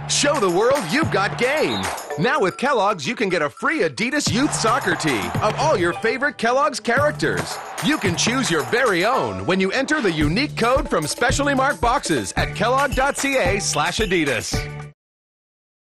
Show the world you've got game. Now with Kellogg's, you can get a free Adidas Youth Soccer tee of all your favorite Kellogg's characters. You can choose your very own when you enter the unique code from specially marked boxes at kellogg.ca/Adidas.